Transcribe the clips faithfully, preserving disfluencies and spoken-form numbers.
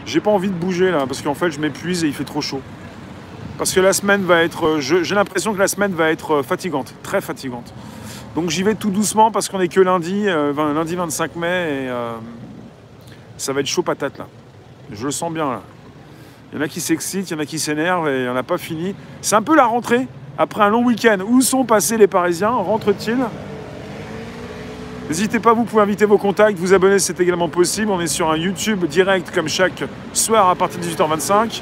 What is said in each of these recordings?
J'ai pas envie de bouger là, parce qu'en fait je m'épuise et il fait trop chaud. Parce que la semaine va être... J'ai l'impression que la semaine va être fatigante, très fatigante. Donc j'y vais tout doucement parce qu'on est que lundi, euh, lundi vingt-cinq mai, et euh, ça va être chaud patate là. Je le sens bien là. Il y en a qui s'excitent, il y en a qui s'énervent et on n'a pas fini. C'est un peu la rentrée, après un long week-end. Où sont passés les Parisiens? Rentrent-ils? N'hésitez pas, vous pouvez inviter vos contacts, vous abonner, c'est également possible. On est sur un YouTube direct comme chaque soir à partir de dix-huit heures vingt-cinq.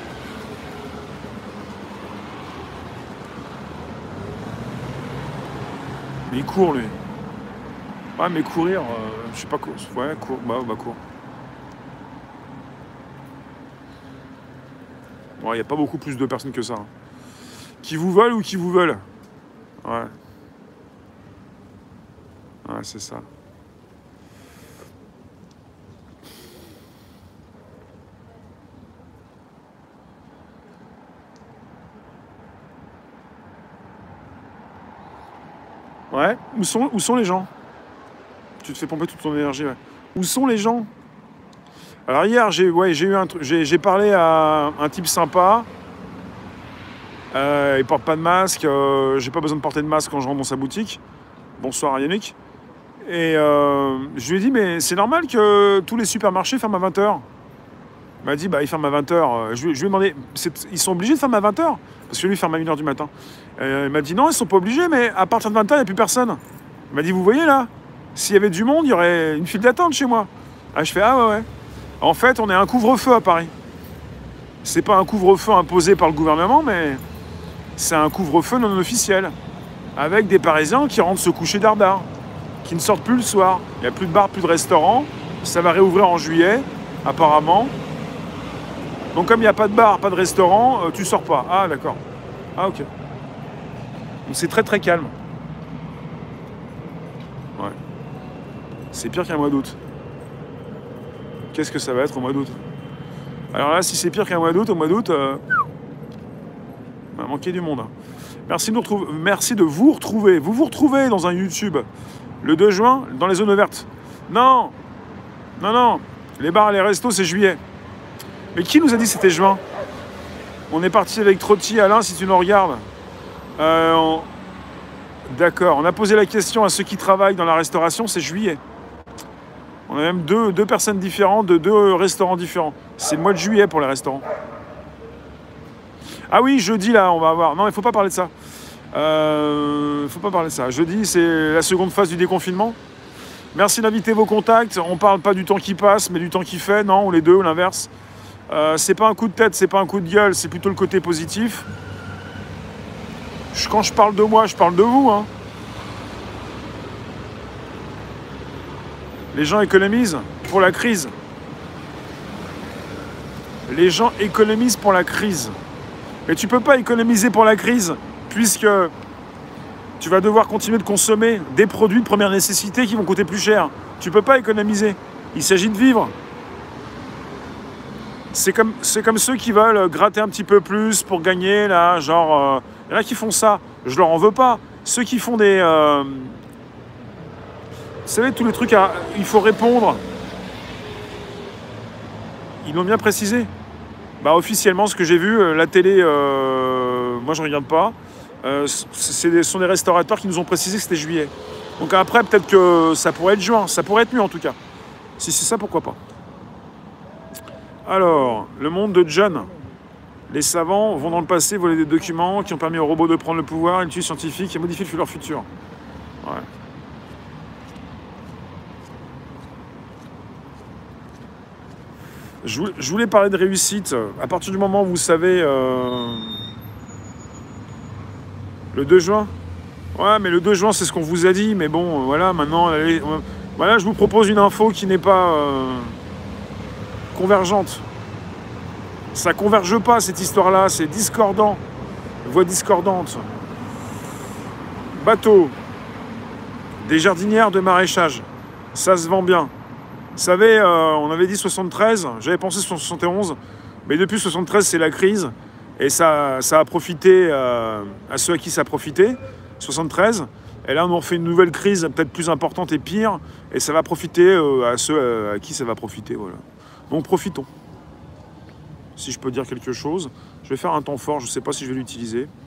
Mais il court lui. Ouais, mais courir, euh, je sais pas quoi. Ouais, court, bah, bah court. Il ouais, n'y a pas beaucoup plus de personnes que ça. Hein. Qui vous veulent ou qui vous veulent? Ouais. Ouais, c'est ça. Ouais, où sont, où sont les gens? Tu te fais pomper toute ton énergie, ouais. Où sont les gens? Alors hier, j'ai ouais, j'ai eu un truc, j'ai parlé à un type sympa. Euh, il porte pas de masque. Euh, j'ai pas besoin de porter de masque quand je rentre dans sa boutique. Bonsoir Yannick. Et euh, je lui ai dit, mais c'est normal que tous les supermarchés ferment à vingt heures. Il m'a dit, bah ils ferment à vingt heures. Je, je lui ai demandé, ils sont obligés de fermer à vingt heures? Parce que lui, il ferme à une heure du matin. Euh, il m'a dit, non, ils sont pas obligés, mais à partir de vingt heures, il n'y a plus personne. Il m'a dit, vous voyez là, s'il y avait du monde, il y aurait une file d'attente chez moi. Ah, je fais, ah ouais, ouais. En fait, on est à un couvre-feu à Paris. C'est pas un couvre-feu imposé par le gouvernement, mais c'est un couvre-feu non officiel. Avec des Parisiens qui rentrent se coucher dardard, qui ne sortent plus le soir. Il n'y a plus de bars, plus de restaurants. Ça va réouvrir en juillet, apparemment. Donc comme il n'y a pas de bar, pas de restaurant, euh, tu sors pas. Ah d'accord. Ah ok. Donc c'est très très calme. Ouais. C'est pire qu'un mois d'août. Qu'est-ce que ça va être au mois d'août? Alors là, si c'est pire qu'un mois d'août, au mois d'août, euh... on va manquer du monde. Hein. Merci de, nous retrouver. Merci de vous retrouver. Vous vous retrouvez dans un YouTube le deux juin dans les zones vertes. Non, non, non. Les bars et les restos, c'est juillet. Mais qui nous a dit que c'était juin? On est parti avec Trotti, Alain, si tu nous regardes. Euh, on... D'accord. On a posé la question à ceux qui travaillent dans la restauration, c'est juillet. On a même deux, deux personnes différentes de deux restaurants différents. C'est le mois de juillet pour les restaurants. Ah oui, jeudi, là, on va avoir... Non, il ne faut pas parler de ça. Il euh, ne faut pas parler de ça. Jeudi, c'est la seconde phase du déconfinement. Merci d'inviter vos contacts. On ne parle pas du temps qui passe, mais du temps qui fait. Non, ou les deux, ou l'inverse. Euh, c'est pas un coup de tête, c'est pas un coup de gueule, c'est plutôt le côté positif. Je, quand je parle de moi, je parle de vous. Hein. Les gens économisent pour la crise. Les gens économisent pour la crise. Mais tu ne peux pas économiser pour la crise, puisque tu vas devoir continuer de consommer des produits de première nécessité qui vont coûter plus cher. Tu ne peux pas économiser. Il s'agit de vivre. C'est comme, c'est comme ceux qui veulent gratter un petit peu plus pour gagner, là, genre... Euh, il y en a qui font ça. Je leur en veux pas. Ceux qui font des... Euh, vous savez, tous les trucs, à, il faut répondre. Ils l'ont bien précisé. Bah, officiellement, ce que j'ai vu, la télé, euh, moi je ne regarde pas, euh, ce sont des restaurateurs qui nous ont précisé que c'était juillet. Donc après, peut-être que ça pourrait être juin, ça pourrait être mieux en tout cas. Si c'est ça, pourquoi pas. Alors, le monde de John. Les savants vont dans le passé voler des documents qui ont permis aux robots de prendre le pouvoir, une étude scientifique et modifier leur futur. Ouais. Je voulais parler de réussite. À partir du moment où vous savez... Euh, le deux juin. Ouais, mais le deux juin, c'est ce qu'on vous a dit. Mais bon, voilà, maintenant... Allez, voilà, je vous propose une info qui n'est pas euh, convergente. Ça converge pas, cette histoire-là. C'est discordant. Voix discordante. Bateau. Des jardinières de maraîchage. Ça se vend bien. Vous savez, euh, on avait dit soixante-treize, j'avais pensé sur soixante et onze, mais depuis soixante-treize, c'est la crise, et ça, ça a profité euh, à ceux à qui ça a profité, soixante-treize, et là on en fait une nouvelle crise peut-être plus importante et pire, et ça va profiter euh, à ceux à qui ça va profiter, voilà. Donc profitons. si je peux dire quelque chose. Je vais faire un temps fort, je ne sais pas si je vais l'utiliser.